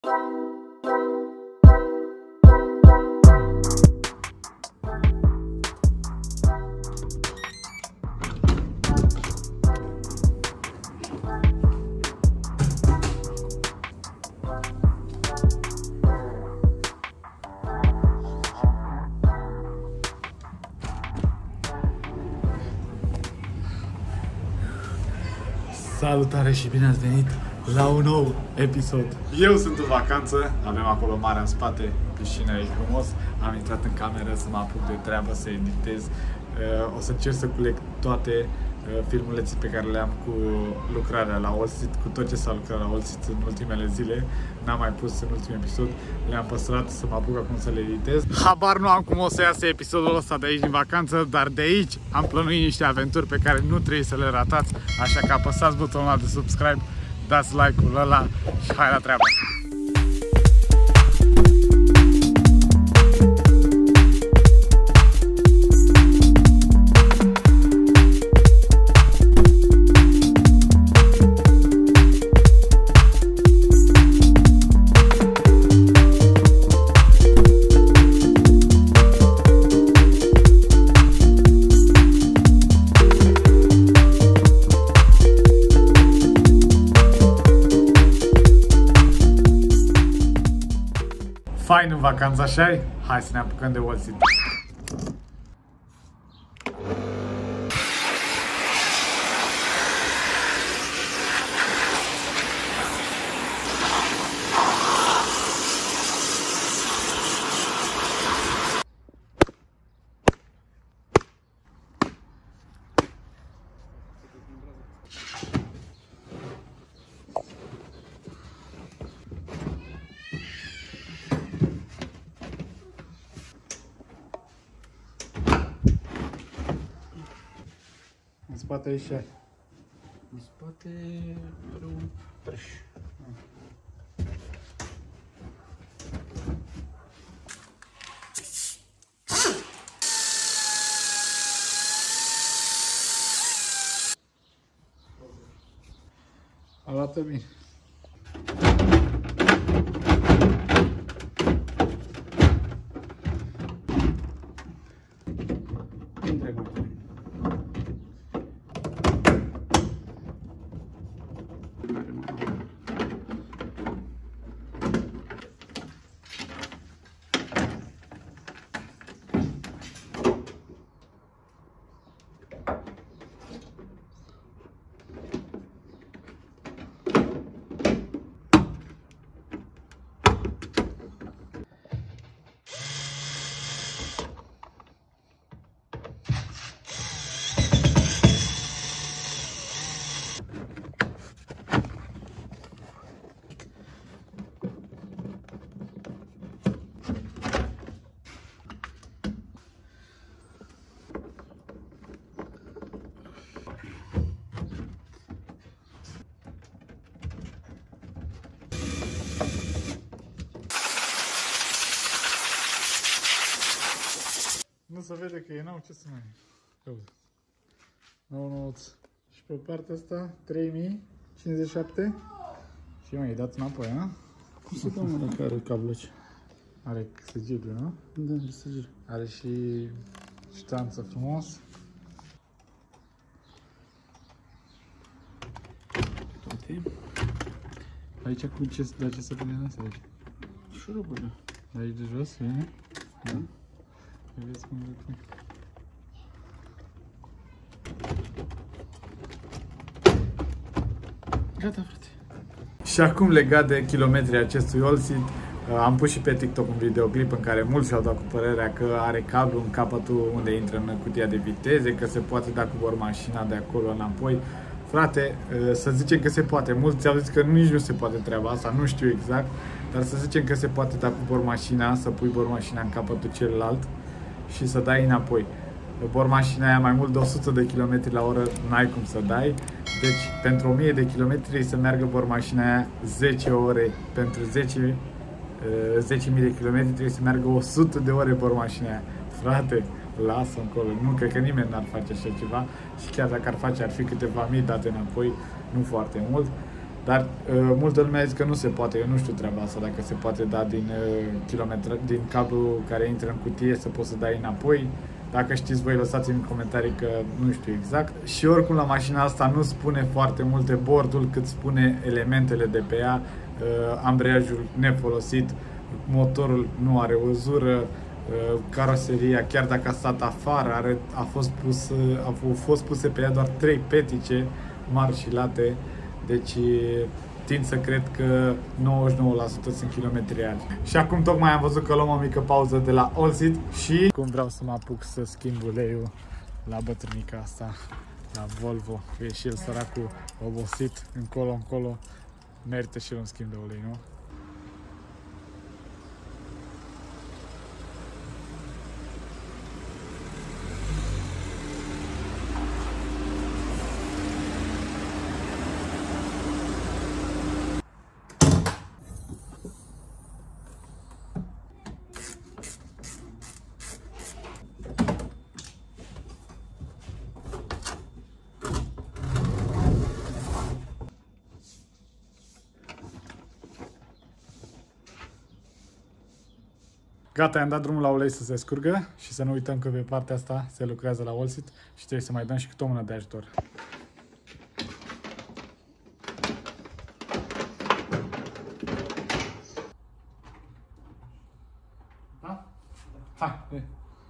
Salutare și bine ați venit la un nou episod. Eu sunt în vacanță, avem acolo marea în spate, piscina e frumos. Am intrat în cameră să mă apuc de treabă, să editez. O să încerc să culeg toate filmulețe pe care le-am cu lucrarea la Allseat, cu tot ce s-a lucrat la Allseat în ultimele zile. N-am mai pus în ultimul episod, le-am păstrat să mă apuc acum să le editez. Habar nu am cum o să iasă episodul ăsta de aici din vacanță, dar de aici am plănuit niște aventuri pe care nu trebuie să le ratați, așa că apăsați butonul ăla de subscribe, dați like-ul ăla și hai la treabă! Fain în vacanță, așa-i? Hai să ne apucăm de Allseat. În spate aici ce ai? În spate are un preș. Arată bine. Nu se vede că e nou, ce să mai cauze. 9,9. Și pe partea asta 3057. Și mai dat înapoi, a? Cum se dă mă dacă are cabloci? Are sigiliu, nu? Da, are sigiliu. Are și ștanță frumos. Toate. Aici cu ce, la ce se pune asta aici? Șurubul. Aici de jos, vine? Da. Vedeți cum le pui. Gata, frate. Și acum, legat de kilometrii acestui Allseat, am pus și pe TikTok un videoclip în care mulți și-au dat cu părerea că are cablu în capătul unde intră în cutia de viteze, că se poate da cu bormașina de acolo înapoi. Frate, să zicem că se poate. Mulți au zis că nici nu se poate treaba asta, nu știu exact, dar să zicem că se poate da cu bormașina, să pui bormașina în capătul celălalt și să dai înapoi. Bormașina aia mai mult de 100 de km la oră n-ai cum să dai. Deci pentru 1000 de km trebuie să meargă bormașina aia 10 ore. Pentru 10.000 de km trebuie să meargă 100 de ore bormașina aia. Frate, lasă încolo. Nu, cred că nimeni n-ar face așa ceva. Și chiar dacă ar face, ar fi câteva mii date înapoi, nu foarte mult. Dar multă lume a zis că nu se poate, eu nu știu treaba asta, dacă se poate da din cablu care intră în cutie să poți să dai înapoi. Dacă știți voi, lăsați-mi în comentarii că nu știu exact. Și oricum la mașina asta nu spune foarte multe bordul, cât spune elementele de pe ea, ambreiajul nefolosit, motorul nu are uzură, caroseria, chiar dacă a stat afară, au fost puse pe ea doar 3 petice mari și late, deci tind să cred că 99% sunt kilometri reali. Și acum tocmai am văzut că luăm o mică pauză de la Allseat și cum vreau să mă apuc să schimb uleiul la bătrânica asta, la Volvo, că e și el săracul obosit, încolo, merită și el un schimb de ulei, nu? Gata, i-am dat drumul la ulei să se scurgă și să nu uităm că pe partea asta se lucrează la Allseat și trebuie să mai dăm și câte o mână de ajutor. Da? Hai!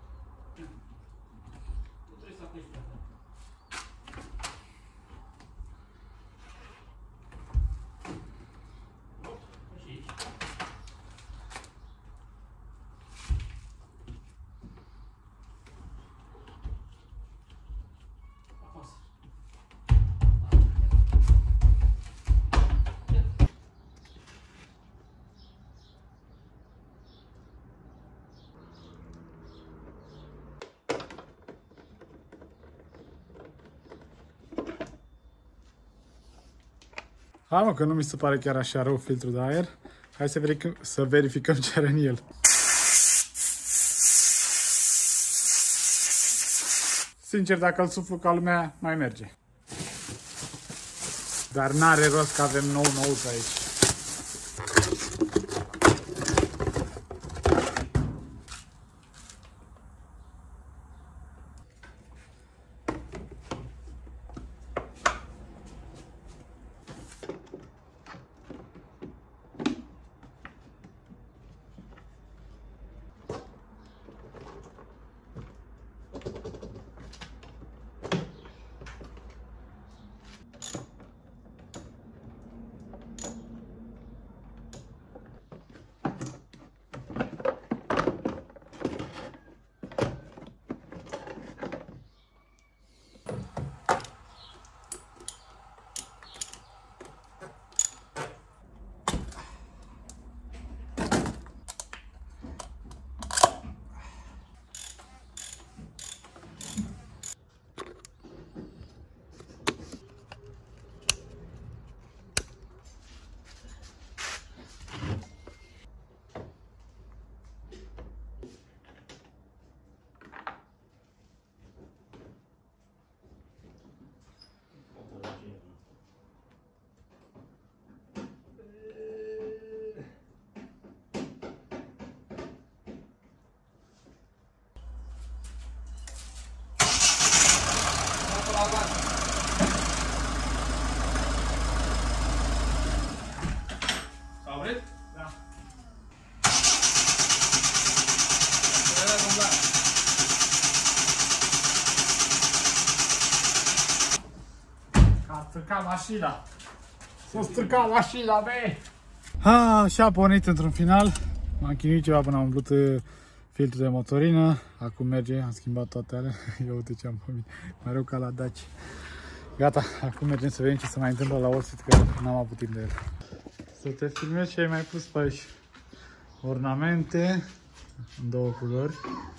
Hai mă, că nu mi se pare chiar așa rău filtrul de aer. Hai să verificăm ce are în el. Sincer, dacă îl suflu ca lumea, mai merge. Dar n-are rost că avem nou aici. stricat mașina. S-a stricat mașina, bă! Și a pornit într-un final. M-am chinuit ceva până am umplut filtrul de motorină. Acum merge, am schimbat toate alea. Eu uite ce am făcut. Mai rău ca la Daci. Gata, acum mergem să vedem ce se mai întâmplă la Allseat, că n-am avut timp de el. Să te filmezi ce ai mai pus pe aici. Ornamente în două culori.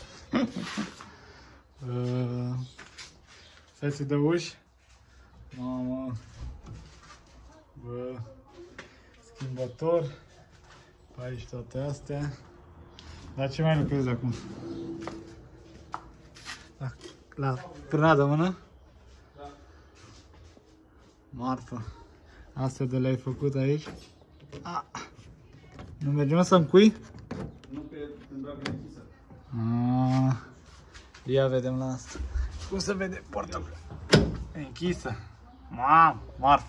Fețe de uși. Mamă. Bă. Schimbător. Pe aici toate astea. Dar ce mai lucrezi acum? La frână de mână? Da. Marfă. Astea de le-ai făcut aici? Nu mergem să încui? Nu, că e îmbragă închisă. Ia vedem la asta. Cum se vede porta închisă? Mamă, marfă!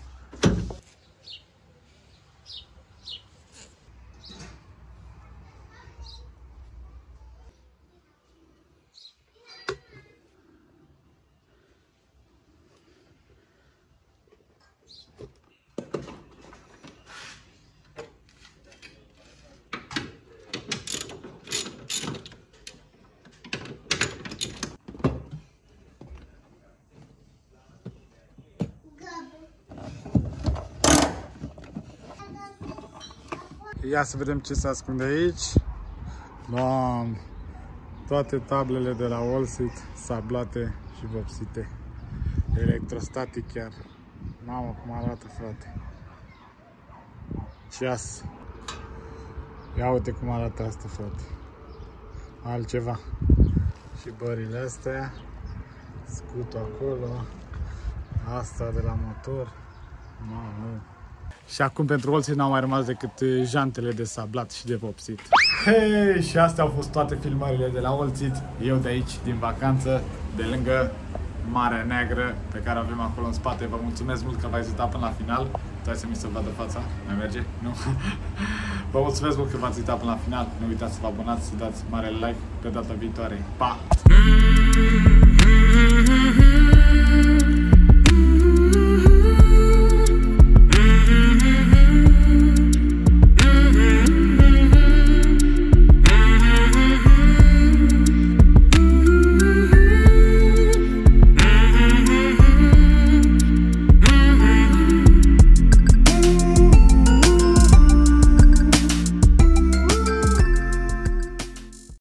Ia să vedem ce se ascunde aici. Bam! Toate tablele de la Allseat, sablate și vopsite. Electrostatic chiar. Mamă, cum arată, frate. Ceas. Ia uite cum arată asta, frate. Altceva. Și bările astea. Scutul acolo. Asta de la motor. Mamă. Și acum pentru Allseat n-au mai rămas decât jantele de sablat și de vopsit. Hei, și astea au fost toate filmările de la Allseat. Eu de aici, din vacanță, de lângă Marea Neagră, pe care o avem acolo în spate. Vă mulțumesc mult că v-ați uitat până la final. Stai să mi se vadă fața. Mai merge? Nu? Vă mulțumesc mult că v-ați uitat până la final. Nu uitați să vă abonați, să dați mare like pe data viitoare. Pa!